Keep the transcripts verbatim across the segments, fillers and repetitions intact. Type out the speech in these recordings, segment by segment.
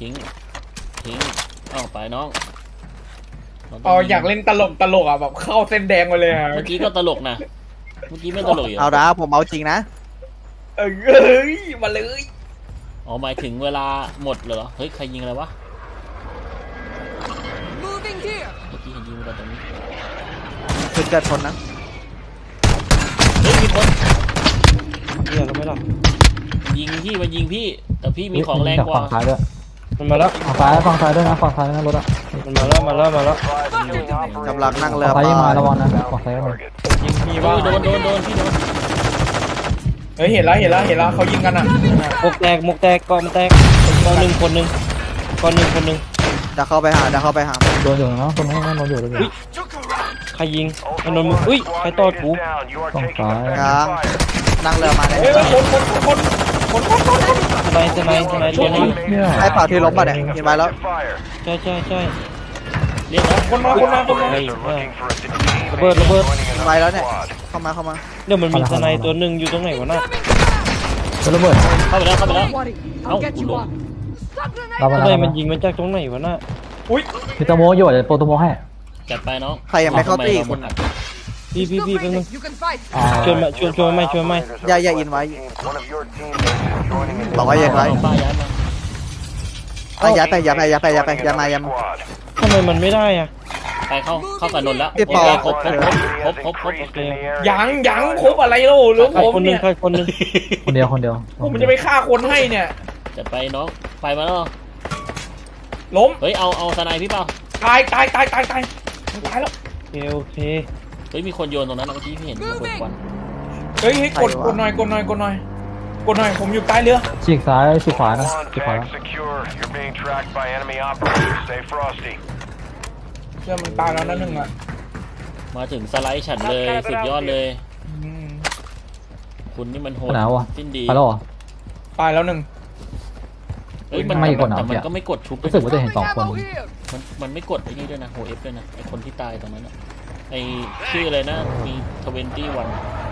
ทิ้งทิ้งเอ้าไปน้องอ๋ออยากเล่นตลกตลกอ่ะแบบเข้าเส้นแดงไปเลยอ่ะเมื่อกี้ก็ตลกนะเมื่อกี้ไม่ตลกอยู่เอาดาผมเอาจริงนะเอ้ยมาเลยอ๋อหมายถึงเวลาหมดเหรอเฮ้ยใครยิงอะไรวะเมื่อกี้เห็นยิงมาตรงนี้คือเกิดคนนะเฮ้ยมีคนเนี่ยเราไม่หรอกยิงพี่มันยิงพี่แต่พี่มีของแรงกว่าฝั่งซ้ายด้วยมันมาแล้วฝั่งซ้ายฝั่งซ้ายด้วยนะฝั่งซ้ายนะรถอ่ะมันมาแล้วมาแล้วมาแล้วกำลังนั่งเรือฝั่งซ้ายมาระวังนะฝั่งซ้ายมายิงมีโดว่านโดนโดนโดนพี่โดนเฮ้ยเห็นแล้วเห็นแล้วเห็นแล้วเขายิงกันอ่ะหมกแตกหมกแตกกองแตกกองหนึ่งคนหนึ่งกองหนึ่งคนหนึ่งจะเข้าไปหาจะเข้าไปหาโดนอยู่นะคนนั้นโดนอยู่โดนอยู่ใครยิงมันโดนอุ้ยใครตอดกูฝั่งซ้ายกลางนั่งเรือมาได้เฮ้ยคนคนคนคนคนคนคนสไนสไนสไนตัวนี้ไอ้เปล่าที่ล้มมาเนี่ยเห็นไหมแล้วใช่ใช่ใช่เรียกแล้วคนมาคนมาคนมาระเบิดระเบิดเห็นไหมแล้วเนี่ยเข้ามาเข้ามาเดี๋ยวมันมีสไนตัวหนึ่งอยู่ตรงไหนวะน่ะระเบิดเข้าไปแล้วเข้าไปแล้วเอ้ากูลงทำไมมันยิงมาจากตรงไหนวะน่ะอุ้ยพี่ตโมอยู่เดี๋ยวโปรตโมให้จัดไปน้องใครยังไม่เข้าตีคุณพี่พี่พี่เป็นชวนมาชวนชวนไม่ชวนไม่อย่าอย่าอินไว้บอกว่าอย่าไว้ป้าย้ายมาอ่ะย้ายไปย้ายไปย้ายไปย้ายไปย้ายมาย้ายมาทำไมมันไม่ได้อ่ะไปเข้าเข้ากับนนท์แล้วพี่ปอครบครบครบครบครบครบยังยังครบอะไรแล้วหรือผมคนหนึ่งเนี่ยใครคนหนึ่งคนเดียวคนเดียวผมจะไปฆ่าคนให้เนี่ยจัดไปน้องไปมาแล้วล้มเฮ้ยเอาเอาสไนพี่เปล่าตายตายตายตายตายตายแล้วโอเคเฮ้ยมีคนโยนตรงนั้นเมื่อกี้พี่เห็นระเบิดควันเฮ้ยกดกดหน่อยกดหน่อยกดหน่อยกดหน่อยผมอยู่ใต้เรือฉีกซ้ายฉีกขวานะฉีกขวาเรือมันตายแล้วนั่นหนึ่งอ่ะมาถึงสไลด์ฉันเลยสุดยอดเลยคุณนี่มันโหดสิ้นดีไปแล้วเหรอตายแล้วหนึ่งเฮ้ยมันแต่มันก็ไม่กดชุบรู้สึกว่าจะเห็นสองคนมันมันไม่กดไอ้นี่ด้วยนะโฮเอฟด้วยนะไอ้คนที่ตายตรงนั้นอะไอ้ชื่ออะไรนะมีทเวนตี้วัน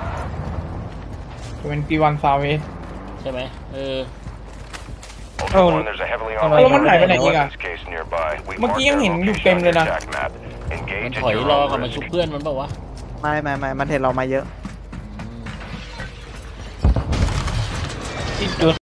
ทเวนตี้วันซาเวสใช่ไหมเออเอาแล้วมันหายไปไหนอีกอะเมื่อกี้ยังเห็นอยู่เต็มเลยนะมันถอยรอกับมันชุบเพื่อนมันเปล่าวะไม่ไม่ไม่มันเห็นเรามาเยอะ